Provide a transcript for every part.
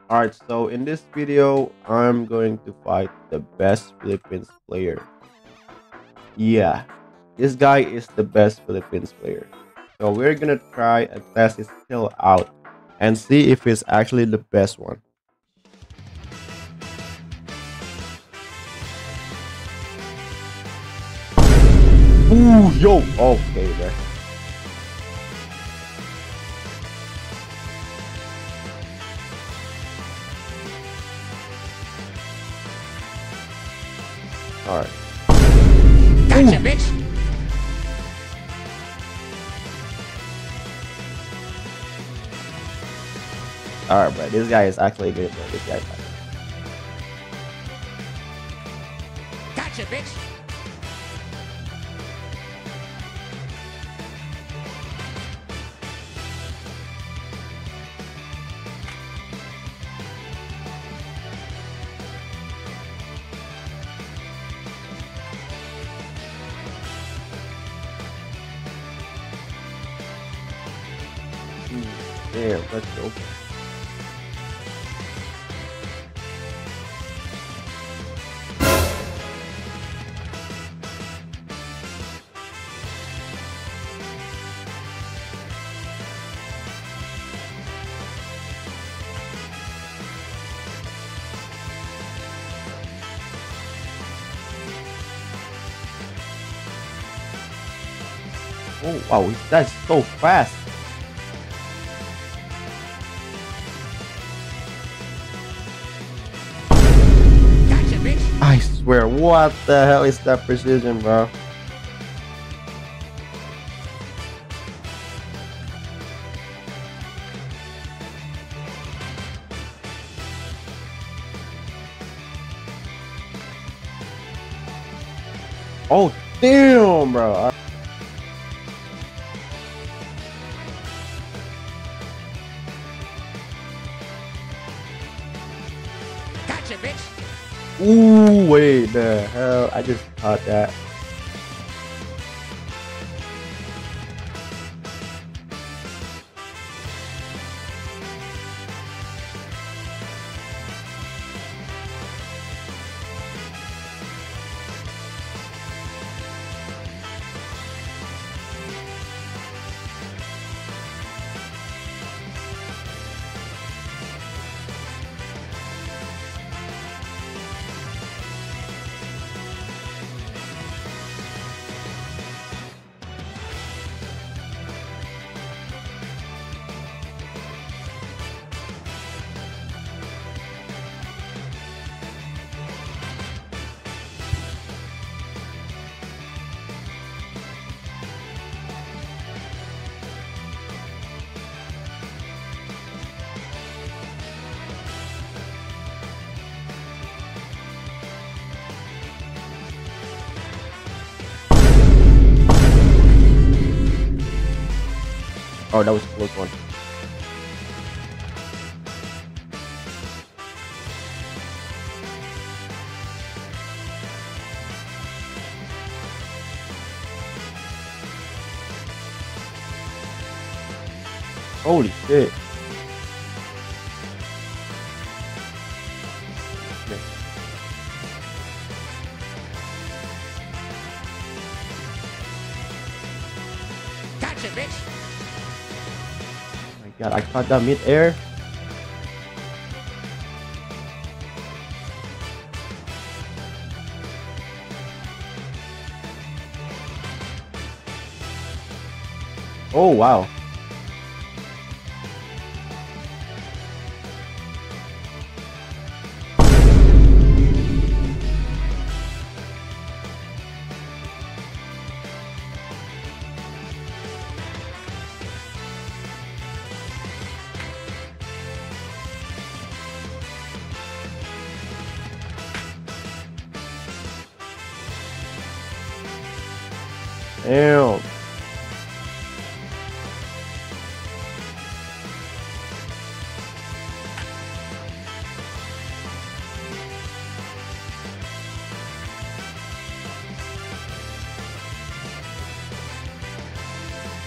Alright, so in this video, I'm going to fight the best Philippines player. Yeah, this guy is the best Philippines player. So we're gonna try and test his skill out and see if he's actually the best one. Ooh, yo! Okay, bro. Alright. Gotcha, bitch! Alright, bro. This guy is actually good, bro. This guy's actually. Gotcha, bitch! Damn, let's go. Oh wow, that's so fast. Gotcha, bitch! I swear, what the hell is that precision, bro? Oh damn, bro. Gotcha, bitch! Ooh, wait, the hell? I just caught that. Oh, that was a close one. Holy shit. Gotcha, bitch! Oh my god, I caught that mid-air. Oh wow. Damn.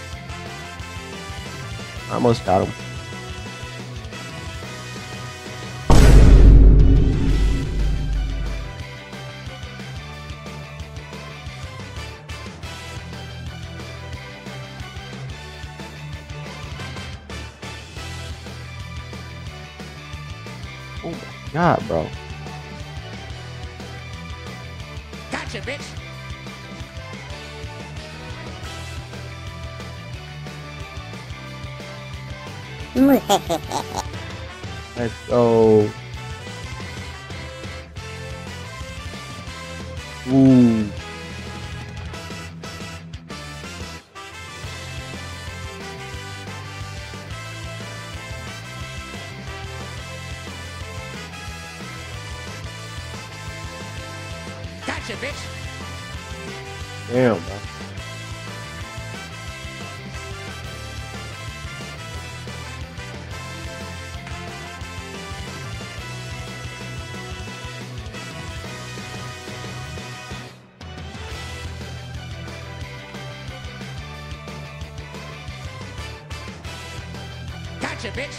I almost got him. Oh my god, bro. Gotcha, bitch. Let's go. Ooh. Gotcha, bitch. Damn, bro. Gotcha, bitch.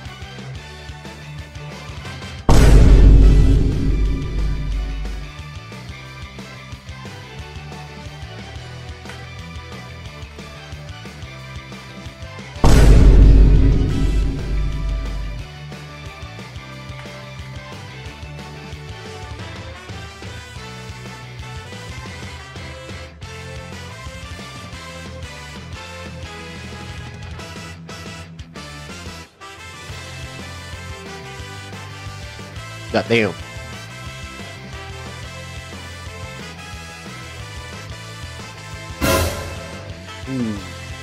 God damn. Ooh.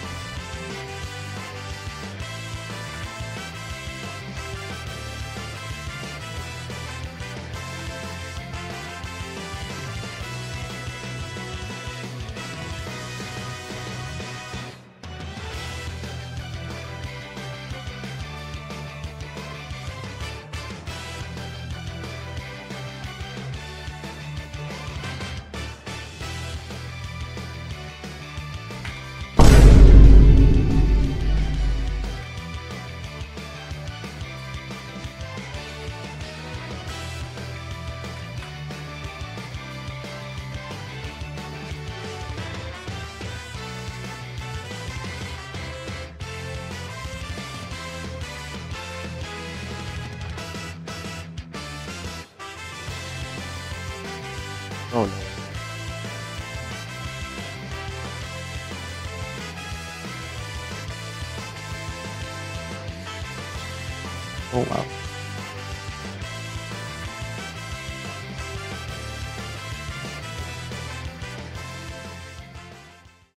Oh no. Oh wow.